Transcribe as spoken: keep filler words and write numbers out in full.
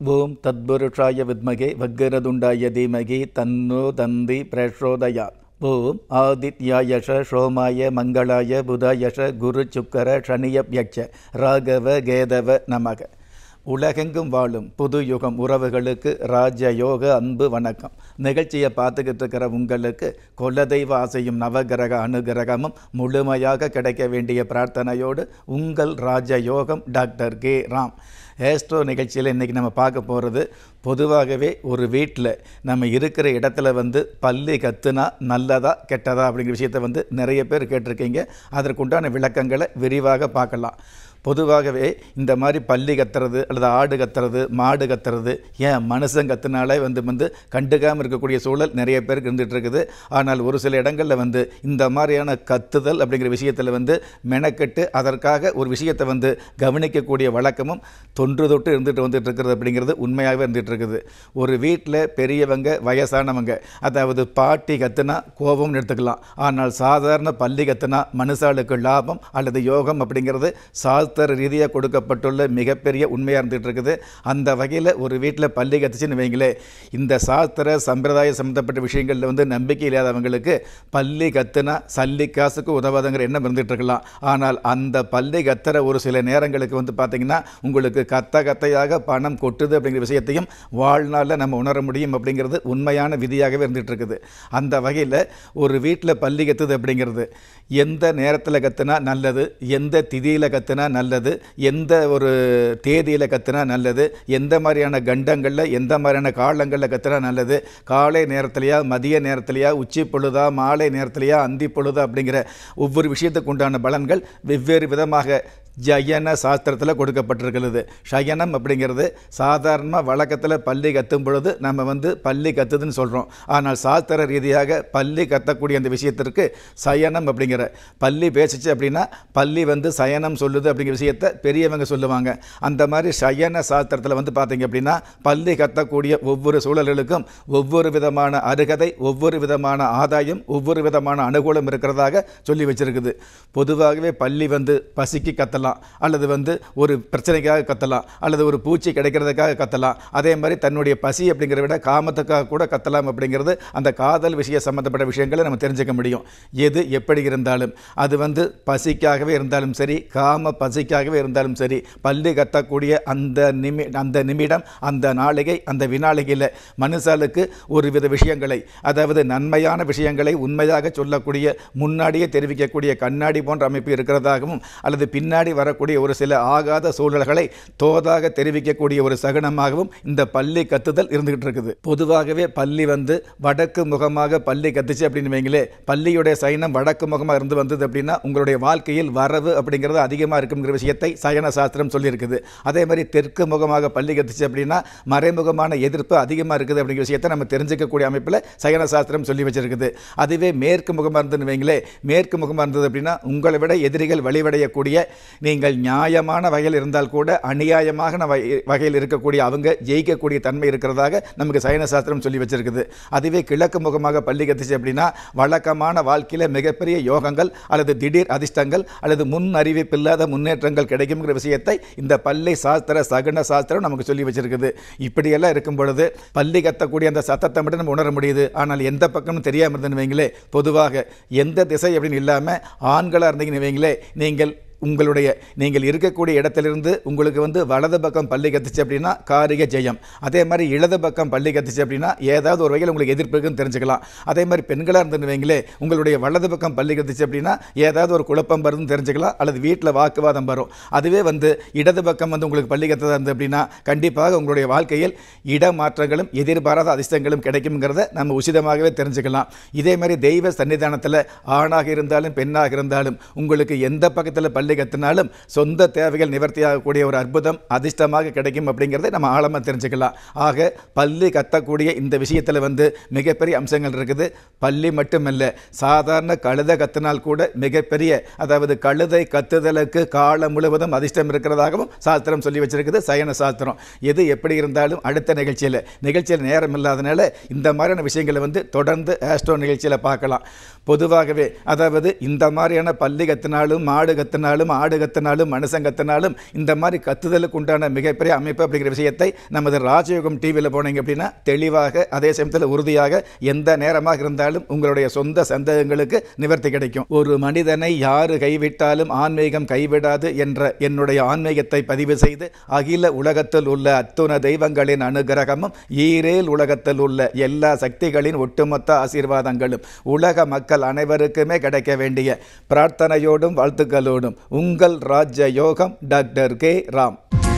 ஓம் தத்புருஷாய வித்மகே வக்கரதுண்டாய தீமகி தன்னோ தந்தி பிரச்சோதயாத். ஓம் ஆதித்யாயஷ சோமாய மங்களாய புதாயஷ குரு சுக்கர சனியப்யட்ச ராகவ கேதவ நமக. உலகெங்கும் வாழும் புது யுகம் உறவுகளுக்கு ராஜயோக அன்பு வணக்கம். நிகழ்ச்சியை பார்த்துக்கிட்டு இருக்கிற உங்களுக்கு குலதெய்வ ஆசையும் நவகிரக அனுகிரகமும் முழுமையாக கிடைக்க வேண்டிய பிரார்த்தனையோடு உங்கள் ராஜயோகம் டாக்டர் கே ராம். ஏஸ்ட்ரோ நிகழ்ச்சியில் இன்றைக்கி நம்ம பார்க்க போகிறது, பொதுவாகவே ஒரு வீட்டில் நம்ம இருக்கிற இடத்துல வந்து பல்லி கத்துனா நல்லதா கெட்டதா அப்படிங்கிற விஷயத்தை வந்து நிறைய பேர் கேட்டிருக்கீங்க. அதற்குண்டான விளக்கங்களை விரிவாக பார்க்கலாம். பொதுவாகவே இந்த மாதிரி பல்லி கத்துறது அல்லது ஆடு கத்துறது மாடு கத்துறது ஏன் மனுஷன் கத்துனாலே வந்து வந்து கண்டுக்காமல் இருக்கக்கூடிய சூழல் நிறைய பேருக்கு இருந்துகிட்டு இருக்குது. ஆனால் ஒரு சில இடங்களில் வந்து இந்த மாதிரியான கத்துதல் அப்படிங்கிற விஷயத்தில் வந்து மெனக்கெட்டு அதற்காக ஒரு விஷயத்தை வந்து கவனிக்கக்கூடிய வழக்கமும் தொன்று தொட்டு இருந்துட்டு வந்துட்டு இருக்கிறது அப்படிங்கிறது உண்மையாகவே இருந்துகிட்டு இருக்குது. ஒரு வீட்டில் பெரியவங்க வயசானவங்க, அதாவது பாட்டி கத்துனா கோபம்னு எடுத்துக்கலாம். ஆனால் சாதாரண பல்லி கத்துனா மனுஷாளுக்கு லாபம் அல்லது யோகம் அப்படிங்கிறது சாஸ்திர ரீதியாக கொடுக்கப்பட்டுள்ள மிகப்பெரிய உண்மையாக இருந்துகிட்டு இருக்குது. அந்த வகையில் ஒரு வீட்டில் பல்லி கத்துச்சுன்னு வைங்களே, இந்த சாஸ்திர சம்பிரதாய சம்மந்தப்பட்ட விஷயங்களில் வந்து நம்பிக்கை இல்லாதவங்களுக்கு பல்லி கத்துனா சல்லி காசுக்கு உதவாதங்கிற எண்ணம் இருந்துகிட்டு இருக்கலாம். ஆனால் அந்த பல்லி கத்துற ஒரு சில நேரங்களுக்கு வந்து பார்த்திங்கன்னா உங்களுக்கு கத்த கத்தையாக பணம் கொட்டுது அப்படிங்கிற விஷயத்தையும் வாழ்நாளில் நம்ம உணர முடியும் அப்படிங்கிறது உண்மையான விதியாகவே இருந்துகிட்டு இருக்குது. அந்த வகையில் ஒரு வீட்டில் பல்லி கத்துது அப்படிங்கிறது எந்த நேரத்தில் கத்துனா நல்லது, எந்த திதியில் கத்துனா நல்லது, எந்த ஒரு தேதியில் கத்துனா நல்லது, எந்த மாதிரியான கண்டங்களில் எந்த மாதிரியான காலங்களில் கத்துனா நல்லது, காலை நேரத்திலையா மதிய நேரத்திலையா உச்சி பொழுதா மாலை நேரத்திலையா அந்தி பொழுதா அப்படிங்கிற ஒவ்வொரு விஷயத்துக்கு உண்டான பலன்கள் வெவ்வேறு விதமாக ஜயன சாஸ்திரத்தில் கொடுக்கப்பட்டிருக்கிறது. ஷயனம் அப்படிங்கிறது சாதாரணமாக வழக்கத்தில் பல்லி கத்தும் பொழுது நம்ம வந்து பல்லி கத்துதுன்னு சொல்கிறோம். ஆனால் சாஸ்திர ரீதியாக பல்லி கத்தக்கூடிய அந்த விஷயத்திற்கு சயனம் அப்படிங்கிற, பல்லி பேசிச்சு அப்படின்னா பல்லி வந்து சயனம் சொல்லுது அப்படிங்கிற விஷயத்தை பெரியவங்க சொல்லுவாங்க. அந்த மாதிரி ஷயன சாஸ்திரத்தில் வந்து பார்த்திங்க அப்படின்னா பல்லி கத்தக்கூடிய ஒவ்வொரு சூழல்களுக்கும் ஒவ்வொரு விதமான அருகதை, ஒவ்வொரு விதமான ஆதாயம், ஒவ்வொரு விதமான அனுகூலம் இருக்கிறதாக சொல்லி வச்சிருக்குது. பொதுவாகவே பல்லி வந்து பசிக்கு கத்தலாம், அல்லது வந்து ஒரு பிரச்சனைக்காக கத்தலாம், அல்லது ஒரு பூச்சி கிடைக்கிறதுக்காக கத்தலாம். அதே மாதிரி தன்னுடைய பசி அப்படிங்கிறத விட காமத்துக்காக கூட கத்தலாம். அப்படிங்கிறது அந்த காதல் விஷய சம்பந்தப்பட்ட விஷயங்களை நம்ம தெரிஞ்சுக்க முடியும். எது எப்படி இருந்தாலும் அது வந்து பசிக்காகவே இருந்தாலும் சரி, காம பசிக்காகவே இருந்தாலும் சரி, பல்லி கத்தக்கூடிய அந்த நிமி அந்த நிமிடம், அந்த நாளிகை, அந்த வினாளிகையில் மனுஷாளுக்கு ஒரு வித விஷயங்களை, அதாவது நன்மையான விஷயங்களை உண்மையாக சொல்லக்கூடிய, முன்னாடியே தெரிவிக்கக்கூடிய கண்ணாடி போன்ற அமைப்பு இருக்கிறதாகவும், அல்லது பின்னாடி வரக்கூடிய ஒரு சில ஆகாத சூழல்களை தோதாக தெரிவிக்கக்கூடிய ஒரு சகுனமாகவும் இந்த பல்லி கத்துதல் இருந்துகிட்டு இருக்குது. பொதுவாகவே பல்லி வந்து வடக்கு முகமாக பல்லி கத்துச்சு அப்படின்னு வைங்களே, பல்லியுடைய சயனம் வடக்கு முகமாக இருந்து வந்தது அப்படின்னா உங்களுடைய வாழ்க்கையில் வரவு அப்படிங்கிறது அதிகமாக இருக்குங்கிற விஷயத்தை சயன சாஸ்திரம் சொல்லியிருக்குது. அதே மாதிரி தெற்கு முகமாக பல்லி கத்துச்சு அப்படின்னா மறைமுகமான எதிர்ப்பு அதிகமாக இருக்குது அப்படிங்கிற விஷயத்தை நம்ம தெரிஞ்சுக்கக்கூடிய அமைப்பில் சயன சாஸ்திரம் சொல்லி வச்சிருக்குது. அதுவே மேற்கு முகமாக இருந்துன்னு வைங்களே, மேற்கு முகமாக இருந்தது அப்படின்னா உங்களை விட எதிரிகள் வழிவடையக்கூடிய, நீங்கள் நியாயமான வகையில் இருந்தால் கூட அநியாயமான வகையில் இருக்கக்கூடிய அவங்க ஜெயிக்கக்கூடிய தன்மை இருக்கிறதாக நமக்கு சயன சாஸ்திரம் சொல்லி வச்சிருக்குது. அதுவே கிழக்கு முகமாக பல்லி கத்துச்சு அப்படின்னா வழக்கமான வாழ்க்கையில் மிகப்பெரிய யோகங்கள் அல்லது திடீர் அதிர்ஷ்டங்கள் அல்லது முன் அறிவிப்பில்லாத முன்னேற்றங்கள் கிடைக்கும்ங்கிற விஷயத்தை இந்த பல்லி சாஸ்திர சகுன சாஸ்திரம் நமக்கு சொல்லி வச்சிருக்குது. இப்படியெல்லாம் இருக்கும் பொழுது பல்லி கத்தக்கூடிய அந்த சத்தத்தை மட்டும் நம்ம உணர முடியுது. ஆனால் எந்த பக்கமும் தெரியாமல் இருந்துன்னு வைங்களே, பொதுவாக எந்த திசை அப்படின்னு இல்லாமல் ஆண்களாக இருந்தீங்கன்னு வைங்களே, நீங்கள் உங்களுடைய நீங்கள் இருக்கக்கூடிய இடத்திலிருந்து உங்களுக்கு வந்து வலது பக்கம் பல்லி கத்துச்சு அப்படின்னா காரிக ஜெயம். அதே மாதிரி இடது பக்கம் பல்லி கத்துச்சு அப்படின்னா ஏதாவது ஒரு வகையில் உங்களுக்கு எதிர்ப்பு இருக்குன்னு தெரிஞ்சுக்கலாம். அதே மாதிரி பெண்களாக இருந்துன்னு வைங்களே, உங்களுடைய வலது பக்கம் பல்லி கத்துச்சு அப்படின்னா ஏதாவது ஒரு குழப்பம் வருதுன்னு தெரிஞ்சுக்கலாம், அல்லது வீட்டில் வாக்குவாதம் வரும். அதுவே வந்து இடது பக்கம் வந்து உங்களுக்கு பல்லி கத்ததாக இருந்தது அப்படின்னா கண்டிப்பாக உங்களுடைய வாழ்க்கையில் இடமாற்றங்களும் எதிர்பாராத அதிர்ஷ்டங்களும் கிடைக்குங்கிறத நம்ம உசிதமாகவே தெரிஞ்சுக்கலாம். இதே மாதிரி தெய்வ சன்னிதானத்தில் ஆணாக இருந்தாலும் பெண்ணாக இருந்தாலும் உங்களுக்கு எந்த பக்கத்தில் பல்லி கத்தினாலும் சொந்த தேவைகள் நிவர்த்தியாகக்கூடிய ஒரு அற்புதம் அதிர்ஷ்டமாக கிடைக்கும் அப்படிங்கிறத நம்ம ஆழமாக தெரிஞ்சுக்கலாம். ஆக பல்லி கத்தக்கூடிய இந்த விஷயத்தில் வந்து மிகப்பெரிய அம்சங்கள் இருக்குது. பல்லி மட்டுமல்ல, சாதாரண கழுதை கத்தினால் கூட மிகப்பெரிய, அதாவது கழுதை கத்துதலுக்கு காலம் முழுவதும் அதிர்ஷ்டம் இருக்கிறதாகவும் சாஸ்திரம் சொல்லி வச்சிருக்குது சயன சாஸ்திரம். எது எப்படி இருந்தாலும் அடுத்த நிகழ்ச்சியில் நிகழ்ச்சியில் நேரம் இல்லாதனால இந்த மாதிரியான விஷயங்களை வந்து தொடர்ந்து ஆஸ்ட்ரோ நிகழ்ச்சியில் பார்க்கலாம். பொதுவாகவே அதாவது இந்த மாதிரியான பல்லி கத்தினாலும் மாடு கத்தினாலும் கத்துனாலும் ஆடு கத்துனாலும் மனுஷன் கத்துனாலும் இந்த மாதிரி கத்துதலுக்கு உண்டான மிகப்பெரிய அமைப்பு அப்படிங்கிற விஷயத்தை நமது ராஜயோகம் டிவியில் போனீங்க அப்படின்னா தெளிவாக அதே சமயத்தில் உறுதியாக எந்த நேரமாக இருந்தாலும் உங்களுடைய சொந்த சந்தேகங்களுக்கு நிவர்த்தி கிடைக்கும். ஒரு மனிதனை யாரு கைவிட்டாலும் ஆன்மீகம் கைவிடாது என்ற என்னுடைய ஆன்மீகத்தை பதிவு செய்து அகில உலகத்தில் உள்ள அத்துண தெய்வங்களின் அனுகிரகமும் ஈரேல் உலகத்தில் உள்ள எல்லா சக்திகளின் ஒட்டுமொத்த ஆசீர்வாதங்களும் உலக மக்கள் அனைவருக்குமே கிடைக்க வேண்டிய பிரார்த்தனையோடும் வாழ்த்துக்களோடும் உங்கள் ராஜ யோகம் டாக்டர் கே ராம்.